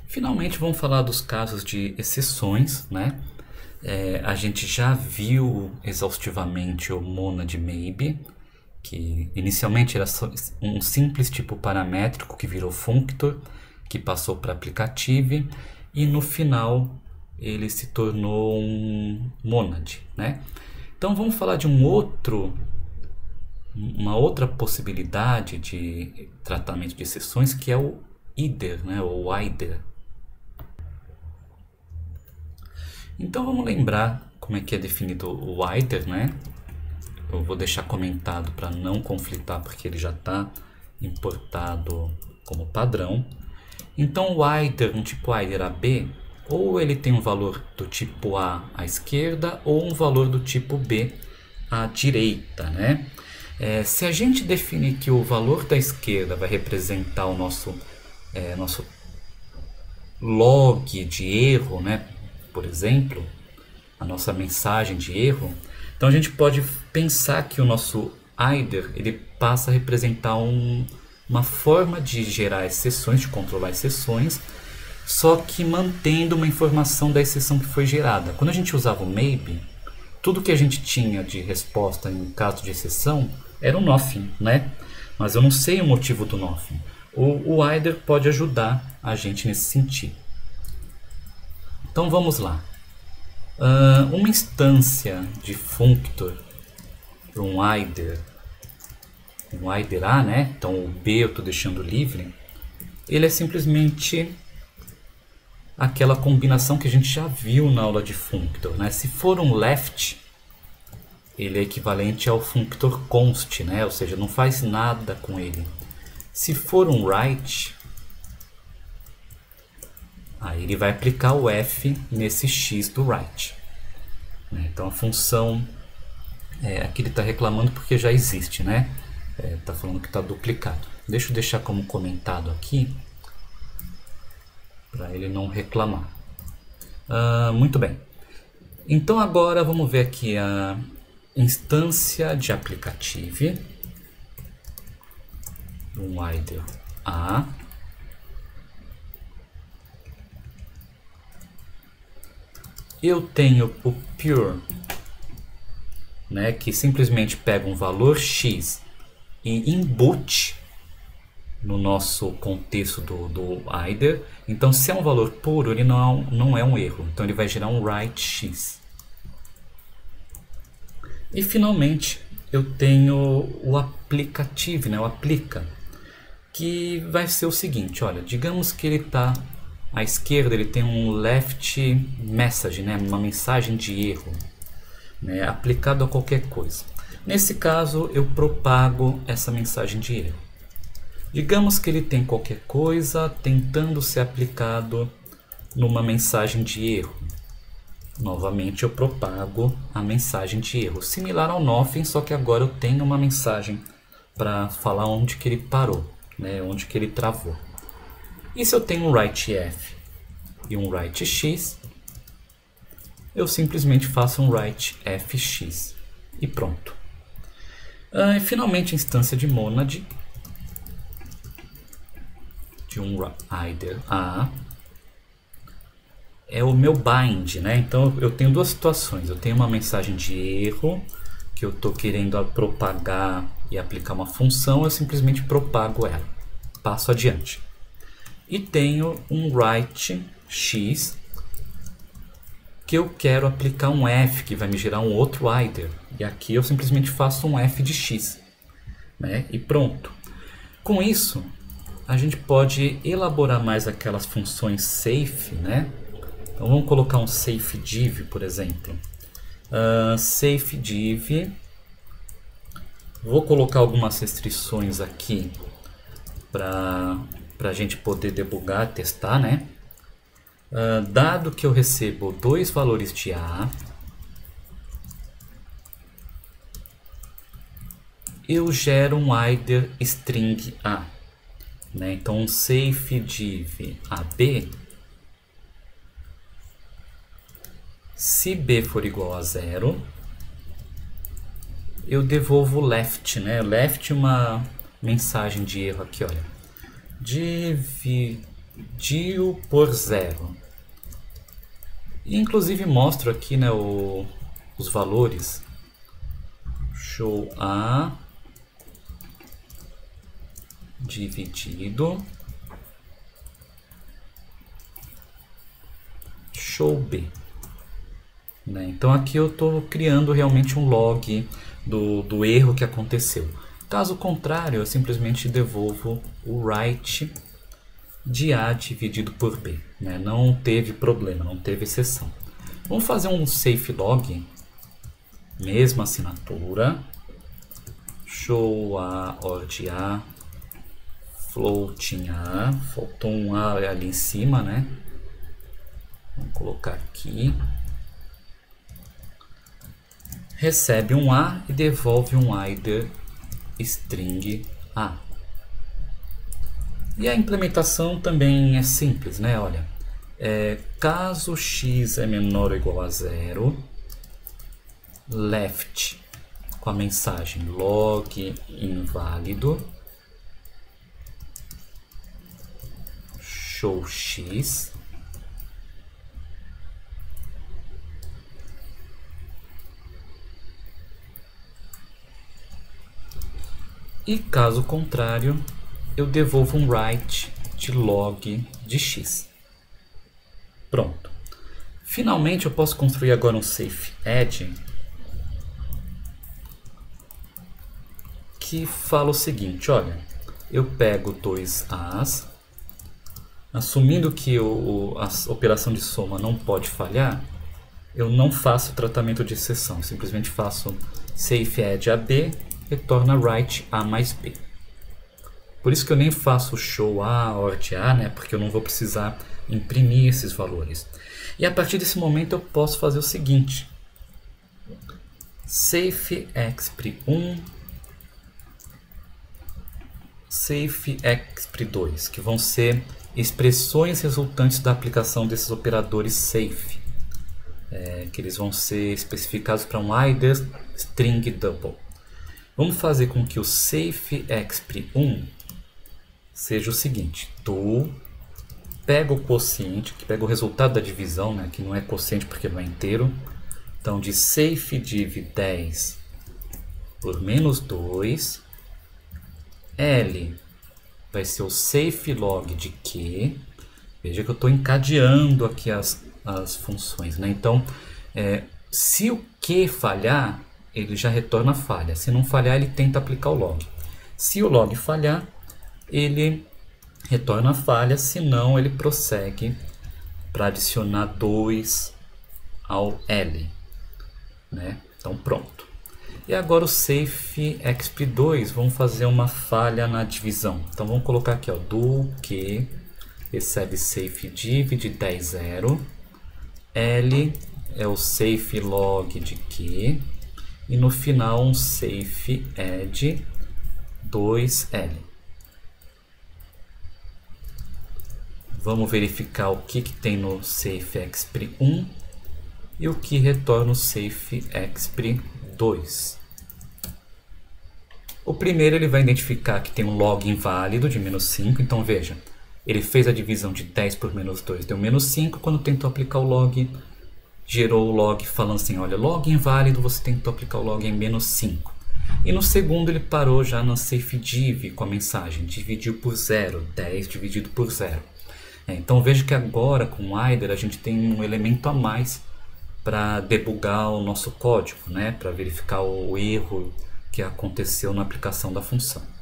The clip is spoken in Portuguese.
Finalmente vamos falar dos casos de exceções, né? A gente já viu exaustivamente o monad maybe, que inicialmente era um simples tipo paramétrico que virou functor, que passou para applicative, e no final ele se tornou um monad, né? Então vamos falar de uma outra possibilidade de tratamento de exceções, que é o either, né? Ou either. Então vamos lembrar como é que é definido o either, né? Eu vou deixar comentado para não conflitar, porque ele já está importado como padrão. Então o either, um tipo either AB, ou ele tem um valor do tipo A à esquerda, ou um valor do tipo B à direita, né? Se a gente definir que o valor da esquerda vai representar o nosso log de erro, né? Por exemplo, a nossa mensagem de erro, então a gente pode pensar que o nosso either ele passa a representar uma forma de gerar exceções, de controlar exceções, só que mantendo uma informação da exceção que foi gerada. Quando a gente usava o maybe, tudo que a gente tinha de resposta em caso de exceção era o nothing, né? Mas eu não sei o motivo do nothing. O either pode ajudar a gente nesse sentido. Então vamos lá. Uma instância de functor para um either A, né? Então o B eu estou deixando livre. Ele é simplesmente aquela combinação que a gente já viu na aula de functor, né? Se for um left, ele é equivalente ao functor const, né? Ou seja, não faz nada com ele. Se for um right, aí ele vai aplicar o f nesse x do right. Então a função, aqui ele está reclamando porque já existe, né? Está falando que está duplicado. Deixa eu deixar como comentado aqui, para ele não reclamar. Muito bem. Então agora vamos ver aqui a instância de applicative, um either A. Eu tenho o pure, né, que simplesmente pega um valor x e embute no nosso contexto do either. Então, se é um valor puro, ele não é um erro. Então, ele vai gerar um write x. E, finalmente, eu tenho o applicative, né, o aplica, que vai ser o seguinte. Olha, digamos que ele está à esquerda, ele tem um left message, né, uma mensagem de erro, né, aplicado a qualquer coisa. Nesse caso, eu propago essa mensagem de erro. Digamos que ele tem qualquer coisa tentando ser aplicado numa mensagem de erro. Novamente eu propago a mensagem de erro, similar ao nothing, só que agora eu tenho uma mensagem para falar onde que ele parou, né, onde que ele travou. E se eu tenho um write f e um write x, eu simplesmente faço um write fx e pronto. E finalmente a instância de monad de um either A é o meu bind, né? Então eu tenho duas situações. Eu tenho uma mensagem de erro que eu estou querendo propagar e aplicar uma função, eu simplesmente propago ela, passo adiante. E tenho um write x que eu quero aplicar um f que vai me gerar um outro either. E aqui eu simplesmente faço um f de x, né? E pronto. Com isso, a gente pode elaborar mais aquelas funções safe, né? Então vamos colocar um safe div, por exemplo. Safe div. Vou colocar algumas restrições aqui para a gente poder debugar, testar, né? Dado que eu recebo dois valores de A, eu gero um either string A, né? Então um safe div AB, se B for igual a 0, eu devolvo left, né? Left uma mensagem de erro aqui, olha. Div dio por 0. E inclusive mostro aqui, né, os valores. Show A dividido show B. Né? Então aqui eu estou criando realmente um log do erro que aconteceu. Caso contrário, eu simplesmente devolvo o write de A dividido por B. Né? Não teve problema, não teve exceção. Vamos fazer um safe log, mesma assinatura, show A, ord A, floating A, faltou um A ali em cima, né? Vamos colocar aqui. Recebe um A e devolve um either string A. E a implementação também é simples, né? Olha, caso x é menor ou igual a 0, left com a mensagem log inválido, show x, e caso contrário, eu devolvo um write de log de x. Pronto. Finalmente eu posso construir agora um safe add que fala o seguinte, olha, eu pego dois A's, assumindo que a operação de soma não pode falhar, eu não faço tratamento de exceção, simplesmente faço safe add AB, retorna write A mais B. Por isso que eu nem faço show A, ord A, né? Porque eu não vou precisar imprimir esses valores. E a partir desse momento eu posso fazer o seguinte. Safe expr1, safe expr2, que vão ser expressões resultantes da aplicação desses operadores safe. Que eles vão ser especificados para um either string double. Vamos fazer com que o safe expr1 seja o seguinte, do pega o quociente, que pega o resultado da divisão, né, que não é quociente porque não é inteiro, então de safe div 10 por menos 2, L vai ser o safe log de Q, veja que eu estou encadeando aqui as funções, né? Então se o Q falhar, ele já retorna a falha, se não falhar ele tenta aplicar o log, se o log falhar, ele retorna a falha, senão ele prossegue para adicionar 2 ao L. Né? Então pronto. E agora o safe expr2, vamos fazer uma falha na divisão. Então vamos colocar aqui, ó, do que recebe safe div de 10 0, L é o safe log de Q, e no final um safe add 2L. Vamos verificar o que tem no safe expr1 e o que retorna o safe expr2. O primeiro ele vai identificar que tem um log inválido de menos 5, então veja, ele fez a divisão de 10 por menos 2, deu menos 5, quando tentou aplicar o log, gerou o log falando assim, olha, log inválido, você tentou aplicar o log em menos 5. E no segundo ele parou já no safe div com a mensagem, dividiu por 0, 10 dividido por 0. Então veja que agora com o either a gente tem um elemento a mais para debugar o nosso código, né? Para verificar o erro que aconteceu na aplicação da função.